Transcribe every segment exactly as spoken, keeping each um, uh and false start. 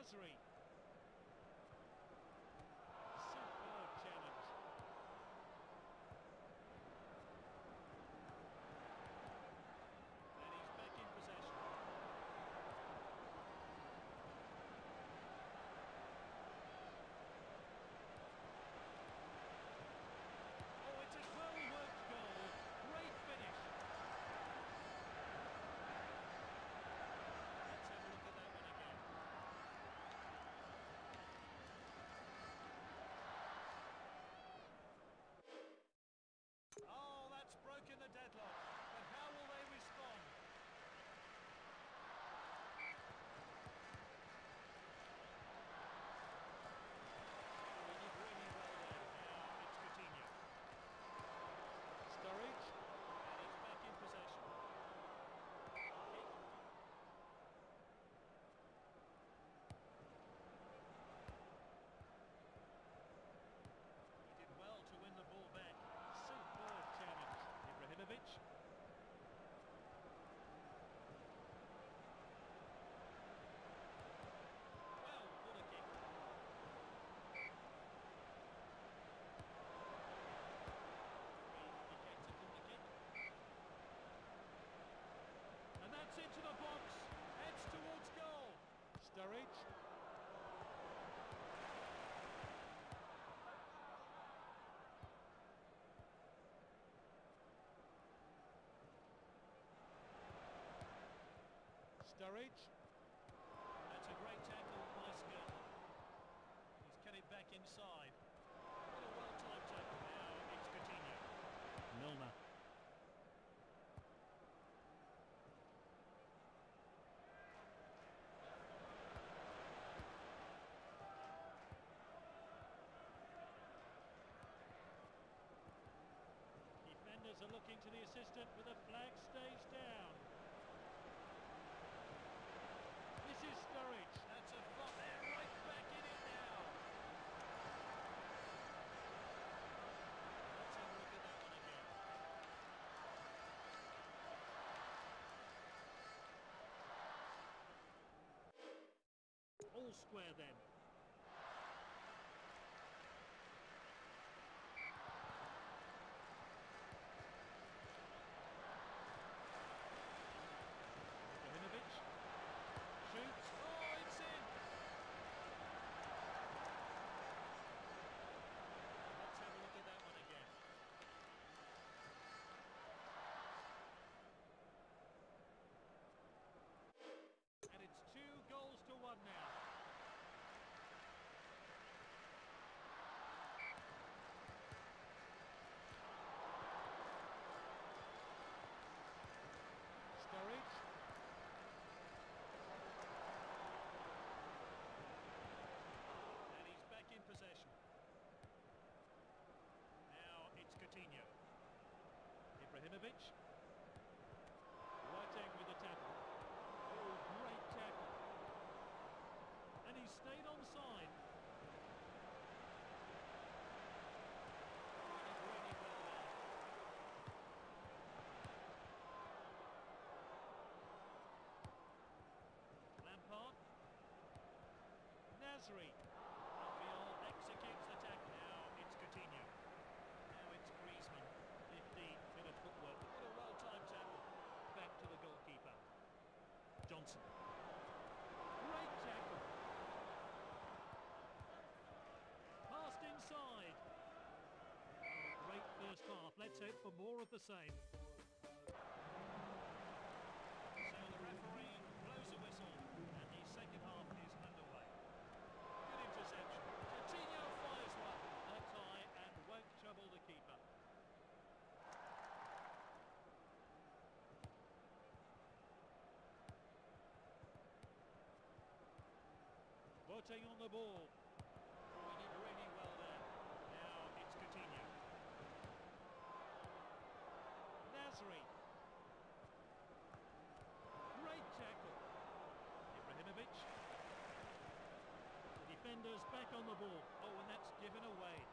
Nasri. Superb challenge. And he's back in possession. Oh, it's a well-worked goal. Great finish. Let's have a look at that one again. Oh, that's broken the deadlock. But how will they respond? He did really well there. Now it's Coutinho. Sturridge. And he's back in possession. Kick. He did well to win the ball back. Superb challenge. Ibrahimovic. Well, what a kick. He indicates a corner kick. And that's into the box. Heads towards goal. Sturridge. Sturridge. That's a great tackle by Skill. He's cut it back inside. What a well-timed tackle. Now it's Coutinho. Milner. Defenders are looking to the assistant, but the flag stays down. This is Sturridge. That's a flop there, right back in it now. Let's have a look at that one again. All square then. Ibrahimovic. Shoots. Oh, it's in! Let's have a look at that one again. And it's two goals to one now. Sturridge. And he's back in possession. Now it's Coutinho. Ibrahimovic. Boateng with the tackle. Oh, great tackle. And he stayed onside. Oh, he did really well there. Lampard. Nasri. Albiol executes the tackle. Now it's Coutinho. Now it's Griezmann. fifteen bit of footwork. What a well-timed tackle. Back to the goalkeeper. Johnson. Great tackle. Passed inside. Oh, great first half. Let's hope for more of the same. So the referee blows a whistle and the second half is underway. Good interception. Coutinho fires one. That's high and won't trouble the keeper. Boateng on the ball. Oh, he did really well there. Now it's Coutinho. Nasri. Great tackle. Ibrahimovic. The defenders back on the ball. Oh, and that's given away.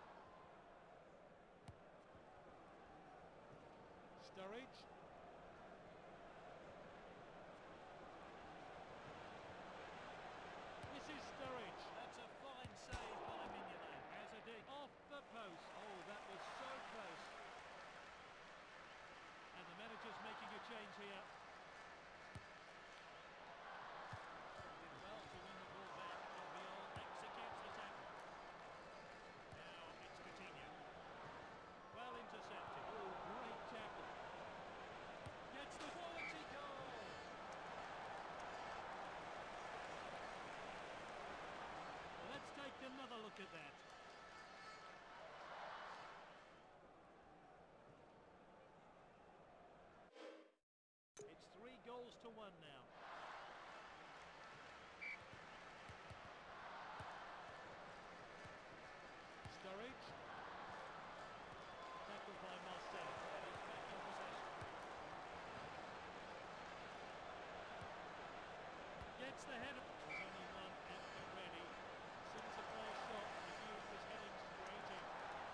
Sturridge. This is Sturridge. here. Did well to win the ball back. Albiol executes the tackle. Now it's Coutinho. Well intercepted. Oh, great tackle. Gets the quality goal. Let's take another look at that. It's three goals to one now. Sturridge. Tackled by Marcelo. And he's back in possession. Gets the header. There's only one at the ready. As soon as the player shot, he knew it was heading straight in.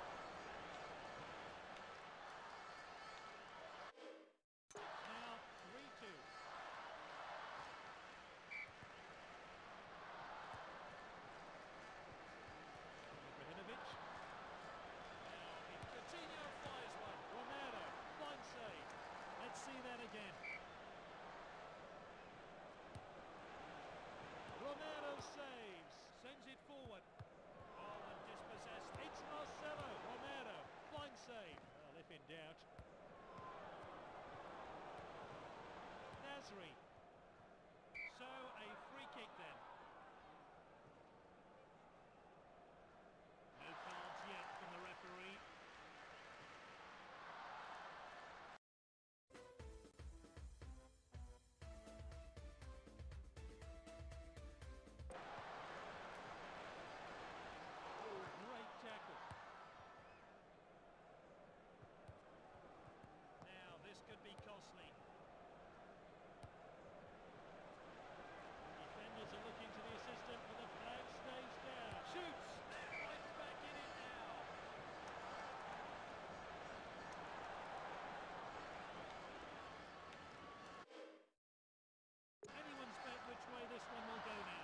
It's now three two. Ibrahimovic. Now if Coutinho fires one. Romero. Fine save. Let's see that again. Romero saves. Sends it forward. Oh, and dispossessed. It's Marcelo. Romero. Fine save. Well, if in doubt. Nasri. So, a free kick then. No cards yet from the referee. Oh, great tackle. Now, this could be costly. Defenders are looking to the assistant, but the flag stays down. Shoots! Right back in it now. Anyone's bet which way this one will go now.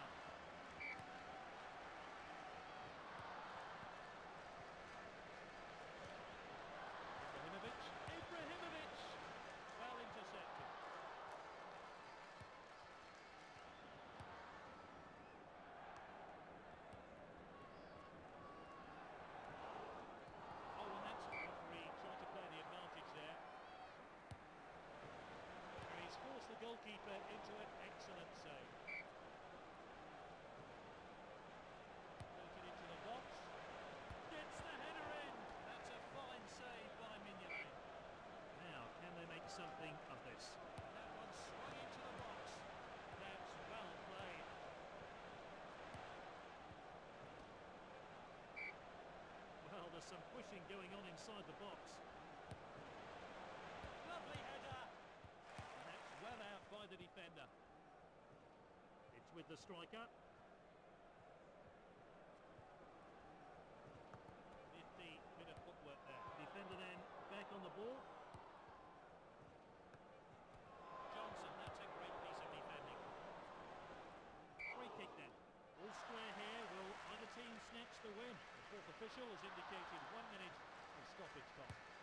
Ibrahimovic. Ibrahimovic! Well intercepted. Oh, and that's the referee trying to play the advantage there. And he's forced the goalkeeper into an excellent save. Floated into the box. Gets the header in. That's a fine save by Mignolet. Now, can they make something of this? That one swung into the box. That's well played. Well, there's some pushing going on inside the box. Lovely header. And that's well out by the defender. It's with the striker. Nifty bit of footwork there. Defender then back on the ball. Johnson, that's a great piece of defending. Free kick then. All square here. Will either team snatch the win? The fourth official has indicated one minute of stoppage time.